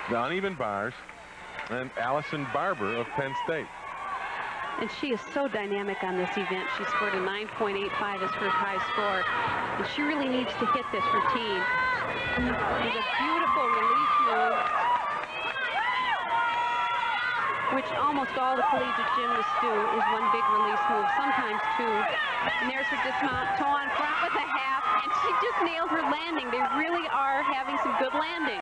The uneven bars, and Allison Barber of Penn State. And she is so dynamic on this event. She scored a 9.85 as her high score. And she really needs to hit this routine. It's a beautiful release move, which almost all the collegiate gymnasts do, is one big release move, sometimes two. And there's her dismount, toe on front with a half, and she just nailed her landing. They really are having some good landing.